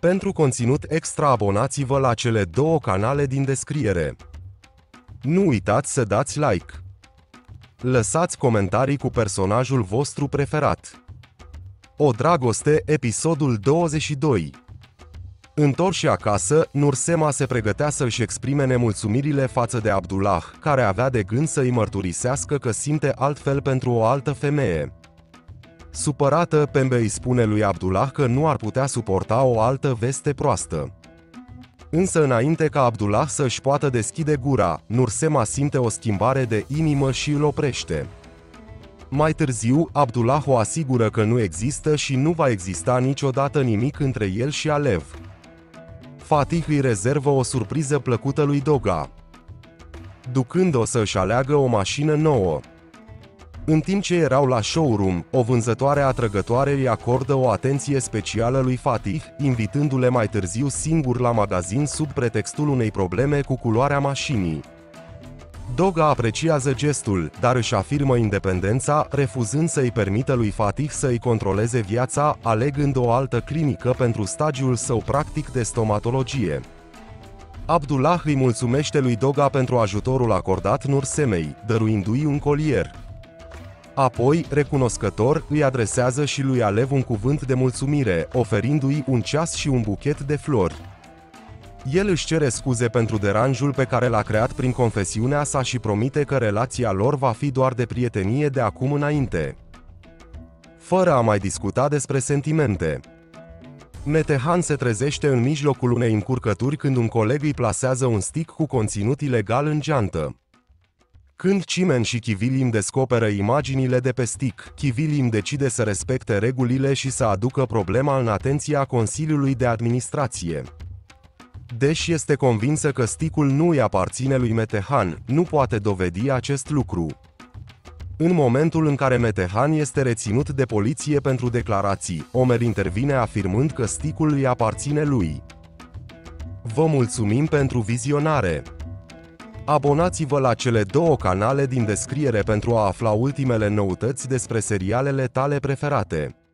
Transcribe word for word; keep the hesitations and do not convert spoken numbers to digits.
Pentru conținut extra abonați-vă la cele două canale din descriere. Nu uitați să dați like. Lăsați comentarii cu personajul vostru preferat. O dragoste, episodul douăzeci și doi. Întorși acasă, Nursema se pregătea să își exprime nemulțumirile față de Abdullah, care avea de gând să îi mărturisească că simte altfel pentru o altă femeie. Supărată, Pembe îi spune lui Abdullah că nu ar putea suporta o altă veste proastă. Însă înainte ca Abdullah să își poată deschide gura, Nursema simte o schimbare de inimă și îl oprește. Mai târziu, Abdullah o asigură că nu există și nu va exista niciodată nimic între el și Alev. Fatih îi rezervă o surpriză plăcută lui Doga, ducând-o să își aleagă o mașină nouă. În timp ce erau la showroom, o vânzătoare atrăgătoare îi acordă o atenție specială lui Fatih, invitându-le mai târziu singur la magazin sub pretextul unei probleme cu culoarea mașinii. Doga apreciază gestul, dar își afirmă independența, refuzând să-i permită lui Fatih să-i controleze viața, alegând o altă clinică pentru stagiul său practic de stomatologie. Abdullah îi mulțumește lui Doga pentru ajutorul acordat Nursemei, dăruindu-i un colier. Apoi, recunoscător, îi adresează și lui Alev un cuvânt de mulțumire, oferindu-i un ceas și un buchet de flori. El își cere scuze pentru deranjul pe care l-a creat prin confesiunea sa și promite că relația lor va fi doar de prietenie de acum înainte. Fără a mai discuta despre sentimente. Metehan se trezește în mijlocul unei încurcături când un coleg îi plasează un stick cu conținut ilegal în geantă. Când Cimen și Chivilim descoperă imaginile de pe stick, Chivilim decide să respecte regulile și să aducă problema în atenția Consiliului de Administrație. Deși este convinsă că stickul nu îi aparține lui Metehan, nu poate dovedi acest lucru. În momentul în care Metehan este reținut de poliție pentru declarații, Omer intervine afirmând că stickul îi aparține lui. Vă mulțumim pentru vizionare! Abonați-vă la cele două canale din descriere pentru a afla ultimele noutăți despre serialele tale preferate.